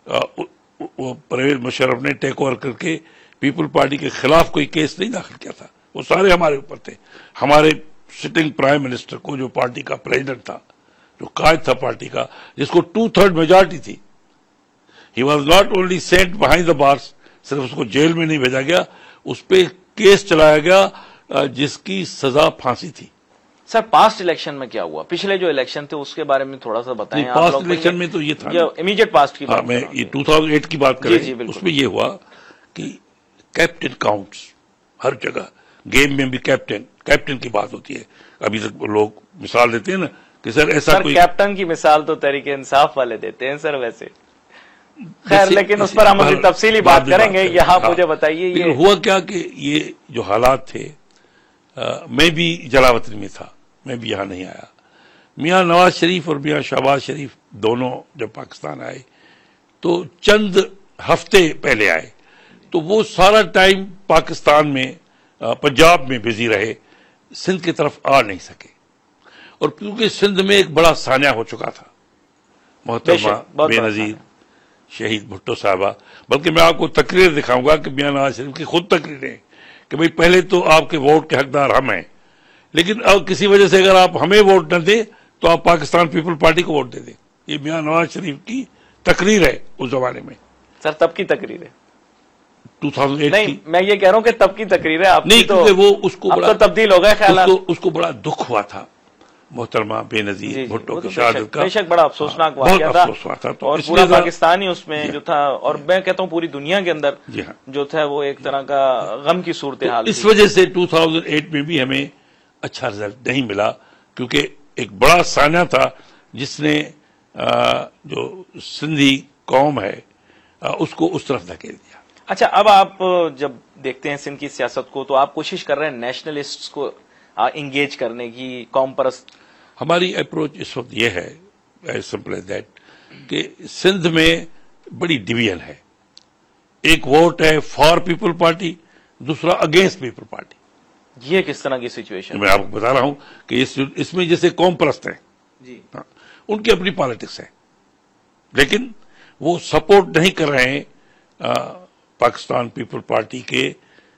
پرویز مشرف نے ٹیک اوور کر کے پیپل پارٹی کے خلاف کوئی کیس نہیں داخل کیا تھا، وہ سارے ہمارے اوپر تھے. ہمارے سٹنگ پرائم منسٹر کو جو پارٹی کا پریزیڈنٹ تھا جو قائد تھا پارٹی کا، جس کو 2/3 میجارٹی تھی. He was not only sent behind the bars, صرف اس کو جیل میں نہیں بھیجا گیا، اس پہ کیس چلایا گیا جس کی سزا پھانسی تھی. سر پاسٹ الیکشن میں کیا ہوا؟ پچھلے جو الیکشن تھے اس کے بارے میں تھوڑا سا بتائیں. پاسٹ الیکشن میں تو یہ تھا، امیجیٹ پاسٹ کی بات میں یہ 2008 کی بات کریں، اس میں یہ ہوا کہ کیپٹن کاؤنٹس ہر جگہ. گیم میں بھی کیپٹن کی بات ہوتی ہے. ابھی تک لوگ مثال دیتے ہیں نا کہ سر ایسا کوئی کیپٹن کی مثال تو تحریک انصاف والے دیتے ہیں سر ویسے. خیر لیکن اس پر ہم تفصیلی بات کریں گے. یہاں مجھے بتائیے یہ ہوا کیا کہ یہ جو حالات تھے، میں بھی جلاوطن میں تھا، میں بھی یہاں نہیں آیا. میاں نواز شریف اور میاں شہباز شریف دونوں جب پاکستان آئے تو چند ہفتے پہلے آئے، تو وہ سارا ٹائم پاکستان میں پنجاب میں بزی رہے، سندھ کی طرف آ نہیں سکے. اور کیونکہ سندھ میں ایک بڑا سانحہ ہو چکا تھا، محترمہ بے نظیر شہید بھٹو صاحبہ، بلکہ میں آپ کو تقریر دکھاؤں گا کہ میاں نواز شریف کی خود تقریریں کہ بھئی پہلے تو آپ کے ووٹ کے حقدار ہم ہیں، لیکن اب کسی وجہ سے اگر آپ ہمیں ووٹ نہ دیں تو آپ پاکستان پیپل پارٹی کو ووٹ دے دیں. یہ میاں نواز شریف کی تقریر ہے اس زمانے میں. سر تب کی تقریر ہے 2008 کی. میں یہ کہہ رہا ہوں کہ تب کی تقریر ہے آپ نہیں، کیونکہ وہ اس کو بڑا تبدیل ہو گئے خیالات. اس کو بڑا دکھ ہوا تھا محترمہ بے نظیر بھٹو کی شہادت کا. بے شک بڑا افسوسناک واقعہ تھا، اور پورا پاکستانی اس میں جو تھا، اور میں کہتا ہوں پوری دنیا کے اندر جو تھا وہ ایک طرح کا غم کی صورتحال. اس وجہ سے 2008 میں بھی ہمیں اچھا رزلٹ نہیں ملا، کیونکہ ایک بڑا سانحہ تھا جس نے جو سندھی قوم ہے اس کو اس طرف دھکیل دیا. اچھا، اب آپ جب دیکھتے ہیں سندھ کی سیاست کو تو آپ کوشش کر رہے ہیں نیشنلسٹ کو انگیج کرنے کی، قوم پرست. ہماری اپروچ اس وقت یہ ہے ایز سمپل ایز دیٹ کہ سندھ میں بڑی ڈویژن ہے. ایک ووٹ ہے فار پیپل پارٹی، دوسرا اگینسٹ پیپل پارٹی. یہ کس طرح کی سچویشن؟ میں آپ کو بتا رہا ہوں کہ اس میں جیسے قوم پرست ہیں جی، ان کی اپنی پالیٹکس ہے، لیکن وہ سپورٹ نہیں کر رہے ہیں پاکستان پیپل پارٹی کے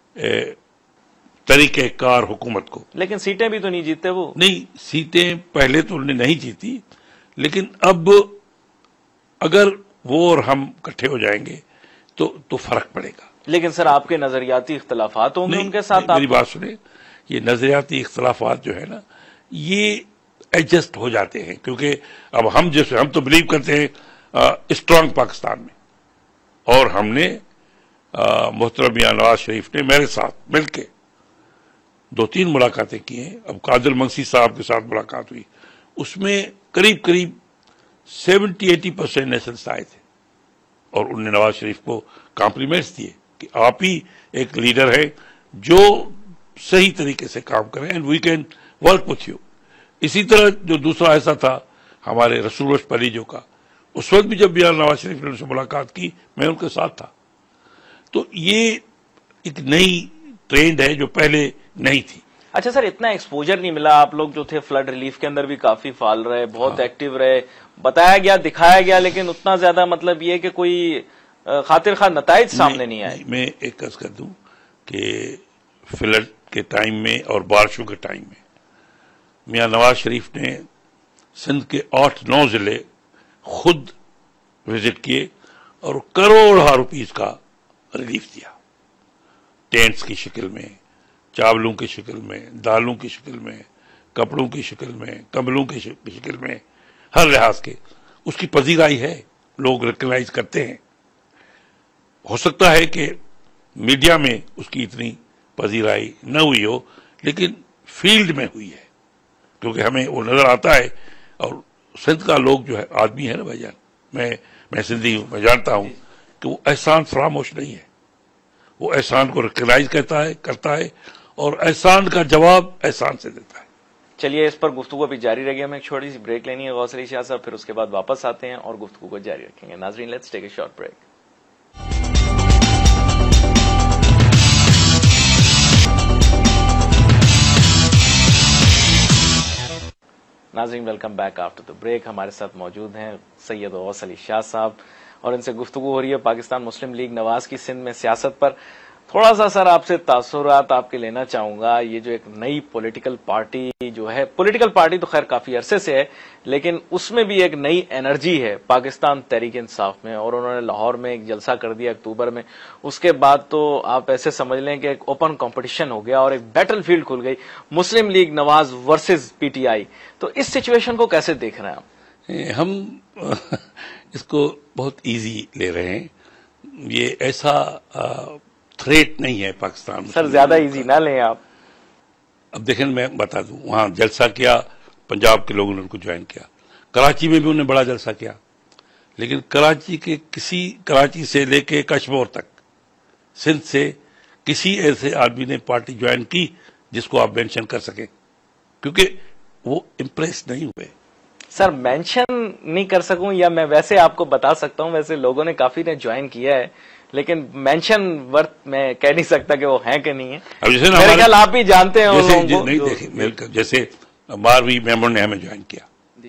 طریقہ کار حکومت کو. لیکن سیٹیں بھی تو نہیں جیتے وہ. نہیں، سیٹیں پہلے تو انہوں نے نہیں جیتی، لیکن اب اگر وہ اور ہم اکٹھے ہو جائیں گے تو فرق پڑے گا. لیکن سر آپ کے نظریاتی اختلافات ہوں گے ان کے ساتھ. میری بات سنیں، یہ نظریاتی اختلافات جو ہے نا یہ ایڈجسٹ ہو جاتے ہیں، کیونکہ اب ہم تو بلیو کرتے ہیں اسٹرانگ پاکستان میں، اور ہم نے محترم میاں نواز شریف نے میرے ساتھ مل کے 2-3 ملاقاتیں کی ہیں. اب قادر منسی صاحب کے ساتھ ملاقات ہوئی، اس میں قریب 70-80% نیشنلسٹ آئے تھے، اور انہوں نے نواز شریف کو کمپلیمنٹس دیے کہ آپ ہی ایک لیڈر ہیں جو صحیح طریقے سے کام کریں، and we can work with you. اسی طرح جو دوسرا ایسا تھا ہمارے رسول بخش پریجو کا، اس وقت بھی جب میاں نواز شریف نے ان سے ملاقات کی میں ان کے ساتھ تھا. تو یہ ایک نئی ٹرینڈ ہے جو پہلے نہیں تھی. اچھا سر، اتنا ایکسپوجر نہیں ملا. آپ لوگ جو تھے فلڈ ریلیف کے اندر بھی کافی فعال رہے، بہت ایکٹیو رہے، بتایا گیا، دکھایا گیا، لیکن اتنا زیادہ مطلب یہ کہ کوئی خاطر خواہ نتائج سامنے نہیں آئے. میں ایک عرض کر دوں کہ فلڈ کے ٹائم میں اور بارشوں کے ٹائم میں میاں نواز شریف نے سندھ کے 8-9 ضلع خود وزٹ کیے اور کروڑوں روپیز کا ریلیف دیا، ٹینٹس کی شکل میں، چاولوں کی شکل میں، دالوں کی شکل میں، کپڑوں کی شکل میں، کمبلوں کی شکل میں، ہر لحاظ کے. اس کی پذیرائی ہے، لوگ ریکگنائز کرتے ہیں. ہو سکتا ہے کہ میڈیا میں اس کی اتنی پذیرائی نہ ہوئی ہو، لیکن فیلڈ میں ہوئی ہے، کیونکہ ہمیں وہ نظر آتا ہے. اور سندھ کا لوگ جو ہے آدمی ہے نا بھائی جان، میں سندھی ہوں، میں جانتا ہوں کہ وہ احسان فراموش نہیں ہے. وہ احسان کو ریکگنائز کرتا ہے اور احسان کا جواب احسان سے دیتا ہے. چلیے اس پر گفتگو ابھی جاری رہے گی. ہمیں ایک چھوٹی سی بریک لینی ہے غوث علی شاہ صاحب، پھر اس کے بعد واپس آتے ہیں اور گفتگو کو جاری رکھیں گے. ناظرین، let's take a short break. ناظرین، welcome back after the break. ہمارے ساتھ موجود ہیں سید غوث علی شاہ صاحب، اور ان سے گفتگو ہو رہی ہے پاکستان مسلم لیگ نواز کی سندھ میں سیاست پر. تھوڑا سا سر آپ سے تاثرات آپ کے لینا چاہوں گا. یہ جو ایک نئی پولیٹیکل پارٹی جو ہے، پولیٹیکل پارٹی تو خیر کافی عرصے سے ہے، لیکن اس میں بھی ایک نئی انرجی ہے پاکستان تحریک انصاف میں، اور انہوں نے لاہور میں ایک جلسہ کر دیا اکتوبر میں. اس کے بعد تو آپ ایسے سمجھ لیں کہ ایک اوپن کمپٹیشن ہو گیا اور ایک بیٹل فیلڈ کھل گئی، مسلم لیگ نواز ورسز پی ٹی آئی. تو اس سچویشن کو کیسے دیکھ رہے ہیں آپ؟ ہم اس کو بہت ایزی لے رہے ہیں. یہ ایسا تھریٹ نہیں ہے پاکستان. سر زیادہ ایزی نہ لیں آپ. اب دیکھیں میں بتا دوں، وہاں جلسہ کیا، پنجاب کے لوگوں نے ان کو جوائن کیا، کراچی میں بھی انہوں نے بڑا جلسہ کیا، لیکن کراچی سے لے کے کشمیر تک، سندھ سے کسی ایسے آدمی نے پارٹی جوائن کی جس کو آپ مینشن کر سکیں، کیونکہ وہ امپریس نہیں ہوئے. سر مینشن نہیں کر سکوں یا میں ویسے آپ کو بتا سکتا ہوں، ویسے لوگوں نے کافی نے جوائن کیا ہے، لیکن مینشن ورتھ میں کہہ نہیں سکتا کہ وہ ہیں کہ نہیں ہے. میرے خیال آپ بھی جانتے ہیں ان لوگوں کو. نہیں دیکھیں، جیسے 12ویں ممبر نے ہمیں جوائن کیا،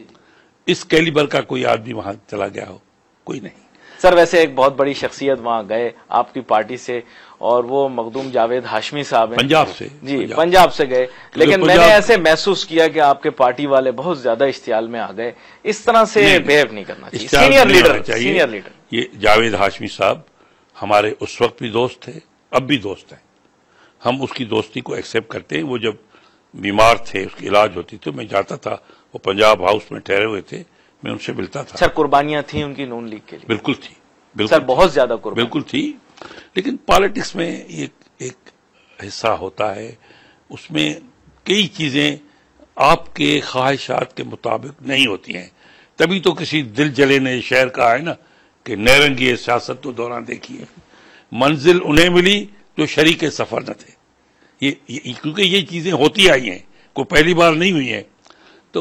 اس کیلیبر کا کوئی آدمی وہاں چلا گیا ہو؟ کوئی نہیں. سر ویسے ایک بہت بڑی شخصیت وہاں گئے آپ کی پارٹی سے، اور وہ مخدوم جاوید ہاشمی صاحب ہیں، پنجاب سے. جی پنجاب سے گئے، لیکن میں نے ایسے محسوس کیا کہ آپ کے پارٹی والے بہت زیادہ اشتعال میں آ گئے. اس طرح سے بیہیو نہیں کرنا چاہیے. سینئر لیڈر یہ جاوید ہاشمی صاحب ہمارے اس وقت بھی دوست تھے، اب بھی دوست ہیں. ہم اس کی دوستی کو ایکسیپٹ کرتے ہیں. وہ جب بیمار تھے، اس کی علاج ہوتی تو میں جاتا تھا، وہ پنجاب ہاؤس میں ٹھہرے ہوئے تھے، میں ان سے ملتا تھا. سر قربانیاں تھیں ان کی نون لیگ کے لیے؟ بالکل تھی. سر بہت زیادہ قربانی بالکل تھی. لیکن پالیٹکس میں ایک حصہ ہوتا ہے، اس میں کئی چیزیں آپ کے خواہشات کے مطابق نہیں ہوتی ہیں. تبھی تو کسی دل جلے نے شعر کہا ہے نا کہ نیرنگی سیاست تو دوران دیکھی ہے، منزل انہیں ملی جو شریک سفر نہ تھے. کیونکہ یہ چیزیں ہوتی آئی ہیں، کوئی پہلی بار نہیں ہوئی ہیں. تو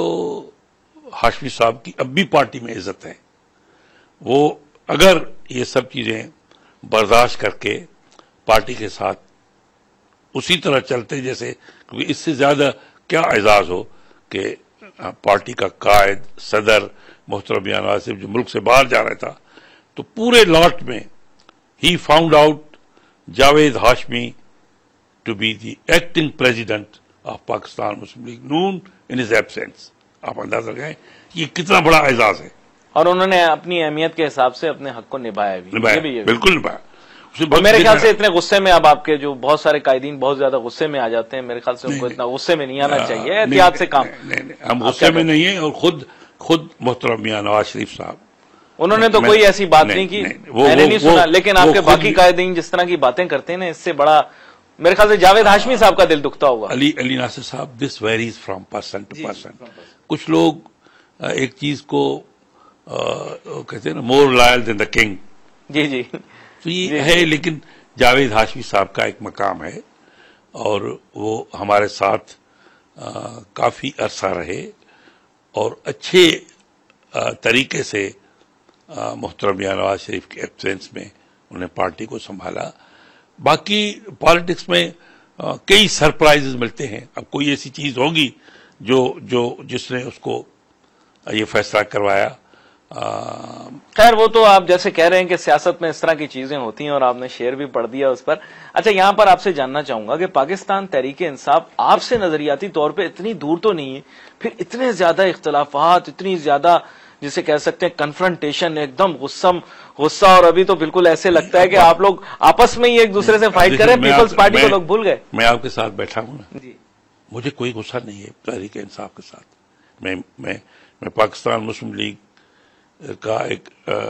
ہاشمی صاحب کی اب بھی پارٹی میں عزت ہے. وہ اگر یہ سب چیزیں برداشت کر کے پارٹی کے ساتھ اسی طرح چلتے جیسے، کیونکہ اس سے زیادہ کیا اعزاز ہو کہ پارٹی کا قائد صدر محترم نواز شریف جو ملک سے باہر جا رہا تھا، تو پورے لاٹ میں ہی found out Javed Hashmi to be the acting president of Pakistan Muslim League Noon in his absence. آپ اندازہ لگائیں یہ کتنا بڑا اعزاز ہے. اور انہوں نے اپنی اہمیت کے حساب سے اپنے حق کو نبھایا بھی. بالکل نبھایا. میرے خیال سے اتنے غصے میں اب آپ کے جو بہت سارے قائدین بہت زیادہ غصے میں آ جاتے ہیں، میرے خیال سے ان کو اتنا غصے میں نہیں آنا چاہیے، احتیاط سے کام. ہم غصے میں نہیں ہیں، اور خود محترم میاں نواز شریف صاحب انہوں نے تو کوئی ایسی بات نہیں کی، میں نے نہیں سنا. لیکن آپ کے باقی قائدین جس طرح کی باتیں کرتے ہیں نا، اس سے بڑا میرے خیال سے جاوید ہاشمی صاحب کا دل دکھتا ہوگا. علی ناصر صاحب، this varies from person to person. کچھ لوگ ایک چیز کو کہتے ہیں نا مور لائل دین دا کنگ. جی تو یہ ہے. لیکن جاوید ہاشمی صاحب کا ایک مقام ہے، اور وہ ہمارے ساتھ کافی عرصہ رہے، اور اچھے طریقے سے محترم نواز شریف کے ایبسینس میں انہوں نے پارٹی کو سنبھالا. باقی پالیٹکس میں کئی سرپرائزز ملتے ہیں. اب کوئی ایسی چیز ہوگی جس نے اس کو یہ فیصلہ کروایا. خیر وہ تو آپ جیسے کہہ رہے ہیں کہ سیاست میں اس طرح کی چیزیں ہوتی ہیں، اور آپ نے شیئر بھی پڑھ دیا اس پر. اچھا یہاں پر آپ سے جاننا چاہوں گا کہ پاکستان تحریک انصاف آپ سے نظریاتی طور پہ اتنی دور تو نہیں ہے، پھر اتنے زیادہ اختلافات، اتنی زیادہ جسے کہہ سکتے ہیں کنفرنٹیشن، ایک دم غصہ، اور ابھی تو بالکل ایسے لگتا ہے کہ آپ لوگ آپس میں ہی ایک دوسرے سے فائٹ کریں. پیپلز پارٹی کو لوگ بھول گئے. میں آپ کے ساتھ بیٹھا ہوں نا، مجھے کوئی غصہ نہیں ہے تحریک انصاف کے ساتھ. میں پاکستان مسلم لیگ کا ایک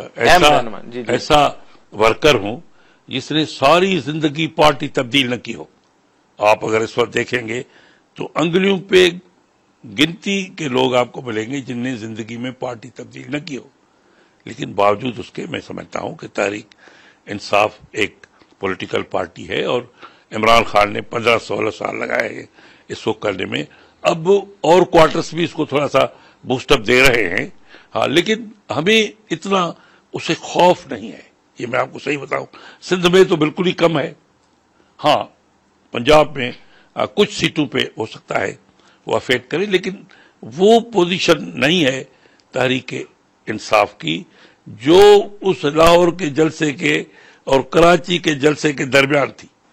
ایسا ورکر ہوں جس نے ساری زندگی پارٹی تبدیل نہ کی ہو. آپ اگر اس وقت دیکھیں گے تو انگلیوں پہ گنتی کے لوگ آپ کو ملیں گے جن نے زندگی میں پارٹی تبدیل نہ کی ہو. لیکن باوجود اس کے میں سمجھتا ہوں کہ تحریک انصاف ایک پولیٹیکل پارٹی ہے، اور عمران خان نے 15-16 سال لگائے ہیں اس کو کرنے میں. اب اور کوارٹرز بھی اس کو تھوڑا سا بوسٹ اپ دے رہے ہیں. ہاں، لیکن ہمیں اتنا اسے خوف نہیں ہے. یہ میں آپ کو صحیح بتاؤں، سندھ میں تو بالکل ہی کم ہے. ہاں پنجاب میں کچھ سیٹوں پہ ہو سکتا ہے وہ افیکٹ کرے، لیکن وہ پوزیشن نہیں ہے تحریک انصاف کی جو اس لاہور کے جلسے کے اور کراچی کے جلسے کے درمیان تھی.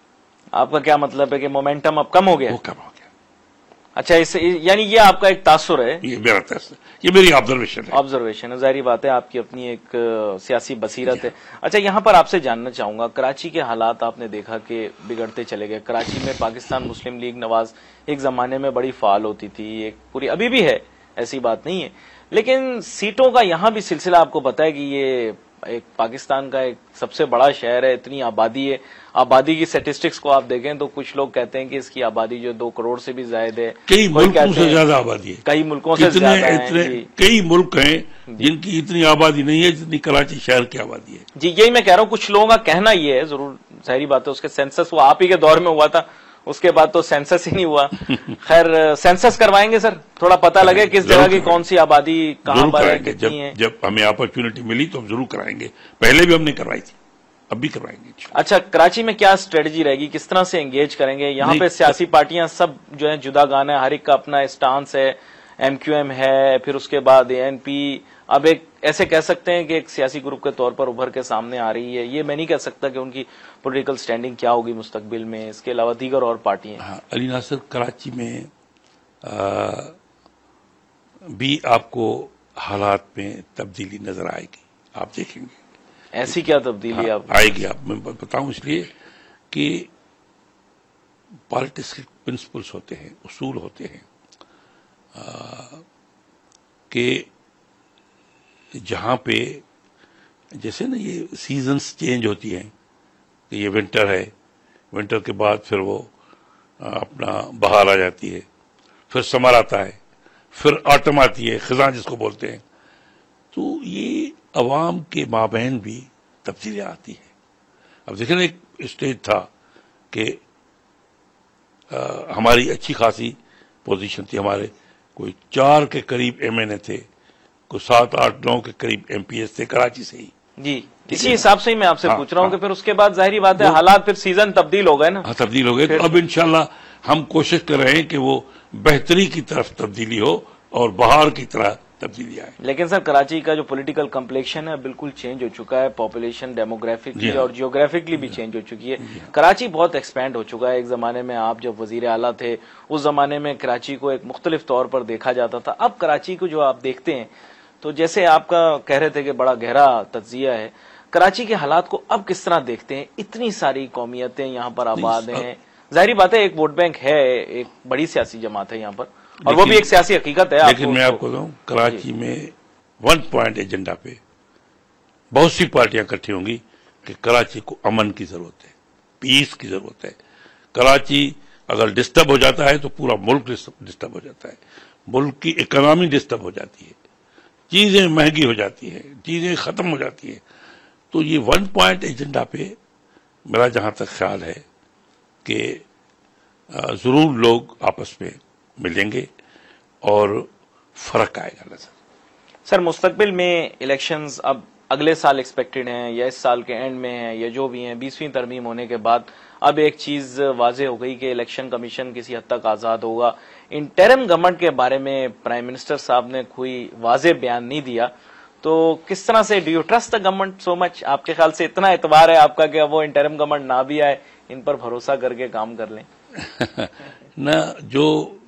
आपका क्या मतलब है कि मोमेंटम अब कम हो गया? वो कम हो गया। अच्छा, इस यानी ये आपका एक तासुर है? ये मेरा तासुर, ये मेरी ऑब्जर्वेशन है। ऑब्जर्वेशन है, जाहिर बात है आपकी अपनी एक सियासी बसीरत है। अच्छा, यहाँ पर आपसे जानना चाहूंगा, कराची के हालात आपने देखा कि बिगड़ते चले गए। कराची में पाकिस्तान मुस्लिम लीग नवाज एक जमाने में बड़ी फाल होती थी, एक पूरी अभी भी है, ऐसी बात नहीं है, लेकिन सीटों का यहाँ भी सिलसिला आपको पता है कि ये एक पाकिस्तान का एक सबसे बड़ा शहर है, इतनी आबादी है। आबादी की स्टेटिस्टिक्स को आप देखें तो कुछ लोग कहते हैं कि इसकी आबादी जो 2 करोड़ से भी ज्यादा है, कई मुल्कों से ज्यादा आबादी है, कई मुल्कों से ज्यादा है। कई मुल्क हैं जिनकी इतनी आबादी नहीं है जितनी कराची शहर की आबादी है। जी, यही मैं कह रहा हूँ, कुछ लोगों का कहना ये है, जरूर जाहिर बात है उसके सेंसस वो आप ही के दौर में हुआ था, उसके बाद तो सेंसस ही नहीं हुआ। खैर, सेंसस करवाएंगे सर, थोड़ा पता लगे किस जगह की कौन सी आबादी कहां पर है, कितनी है। जब हमें अपॉर्चुनिटी मिली तो हम जरूर कराएंगे, पहले भी हमने करवाई थी, अब भी करवाएंगे। अच्छा, कराची में क्या स्ट्रेटजी रहेगी, किस तरह से एंगेज करेंगे? यहाँ पे सियासी पार्टियां सब जो है जुदा गाना है, हर एक का अपना स्टांस है, MQM है, फिर उसके बाद ANP, अब एक ऐसे कह सकते हैं कि एक सियासी ग्रुप के तौर पर उभर के सामने आ रही है। ये मैं नहीं कह सकता कि उनकी पॉलिटिकल स्टैंडिंग क्या होगी मुस्तकबिल में, इसके अलावा दीगर और पार्टियां। हाँ, अली नासिर, कराची में भी आपको हालात में तब्दीली नजर आएगी, आप देखेंगे। ऐसी क्या तब्दीली? हाँ, आप आएगी, आप मैं बताऊं इसलिए कि पॉलिटिक्स के प्रिंसिपल्स होते हैं, उसूल होते हैं कि जहां पे जैसे ना ये सीजन्स चेंज होती हैं, कि ये विंटर है, विंटर के बाद फिर वो अपना बहार आ जाती है, फिर समर आता है, फिर ऑटम आती है, खिज़ां जिसको बोलते हैं। तो ये अवाम के माबैन भी तब्दीलियां आती है। अब देखिए ना, एक स्टेज था कि हमारी अच्छी खासी पोजीशन थी, हमारे कोई 4 के करीब MNA थे, कोई 7, 8, 9 के करीब MPs थे कराची से ही। जी, इसी हिसाब से ही मैं आपसे पूछ रहा हूं कि फिर उसके बाद जाहिर बात है हालात, फिर सीजन तब्दील हो गए ना। हाँ, तब्दील हो गए। तो अब इंशाल्लाह हम कोशिश कर रहे हैं कि वो बेहतरी की तरफ तब्दीली हो और बहार की तरह तब्दीली आए। लेकिन सर, कराची का जो पॉलिटिकल कम्प्लेक्शन है बिल्कुल चेंज हो चुका है, पॉपुलेशन डेमोग्राफिकली और जियोग्राफिकली भी चेंज हो चुकी है। कराची बहुत एक्सपैंड हो चुका है। एक जमाने में आप जब वजीर आला थे, उस जमाने में कराची को एक मुख्तलिफ तौर पर देखा जाता था। अब कराची को जो आप देखते हैं, तो जैसे आपका कह रहे थे कि बड़ा गहरा तज्जिया है, कराची के हालात को अब किस तरह देखते हैं? इतनी सारी कौमियतें यहाँ पर आबाद हैं, जाहिर बात है एक वोट बैंक है, एक बड़ी सियासी जमात है यहाँ पर, और वो भी एक सियासी हकीकत है। लेकिन मैं आपको कहूं, कराची में 1 पॉइंट एजेंडा पे बहुत सी पार्टियां इकट्ठी होंगी कि कराची को अमन की जरूरत है, पीस की जरूरत है। कराची अगर डिस्टर्ब हो जाता है तो पूरा मुल्क डिस्टर्ब हो जाता है, मुल्क की इकोनॉमी डिस्टर्ब हो जाती है, चीजें महंगी हो जाती है, चीजें खत्म हो जाती है। तो ये 1 पॉइंट एजेंडा पे मेरा जहां तक ख्याल है कि जरूर लोग आपस में मिलेंगे और फर्क आएगा नजर। सर, मुस्तकबिल में इलेक्शंस अब अगले साल एक्सपेक्टेड हैं या इस साल के एंड में हैं या जो भी हैं, 20वीं तरमीम होने के बाद अब एक चीज वाजे हो गई कि इलेक्शन कमीशन किसी हद तक आजाद होगा। इंटरिम गवर्नमेंट के बारे में प्राइम मिनिस्टर साहब ने कोई वाजे बयान नहीं दिया, तो किस तरह से do you trust the government so much? आपके ख्याल से इतना एतबार है आपका कि वो इंटरिम गवर्नमेंट ना भी आए, इन पर भरोसा करके काम कर लें? ना, जो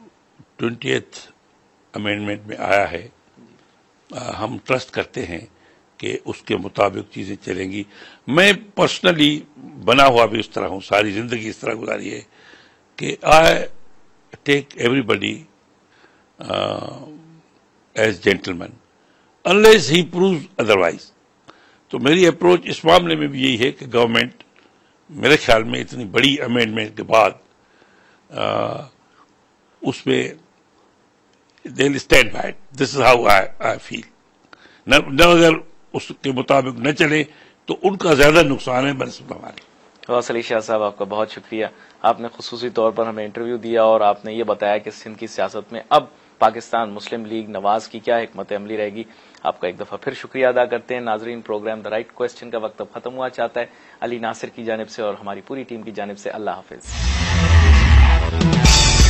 20th अमेंडमेंट में आया है, हम ट्रस्ट करते हैं कि उसके मुताबिक चीजें चलेंगी। मैं पर्सनली बना हुआ भी उस तरह हूं, सारी जिंदगी इस तरह गुजारी है कि I take everybody as gentleman unless he proves otherwise. तो मेरी अप्रोच इस मामले में भी यही है कि गवर्नमेंट मेरे ख्याल में इतनी बड़ी अमेंडमेंट के बाद उसमें they will stand by it. This is how I feel. न अगर उसके मुताबिक न चले तो उनका ज्यादा नुकसान है बनस्बत हमारे। गौस अली शाह साहब, आपका बहुत शुक्रिया, आपने खुसूसी तौर पर हमें इंटरव्यू दिया और आपने ये बताया कि सिंध की सियासत में अब पाकिस्तान मुस्लिम लीग नवाज की क्या हिकमत अमली रहेगी। आपका एक दफा फिर शुक्रिया अदा करते हैं। नाजरीन, प्रोग्राम द राइट क्वेश्चन का वक्त अब खत्म हुआ चाहता है। अली नासिर की जानिब से और हमारी पूरी टीम की जानिब से अल्लाह हाफिज।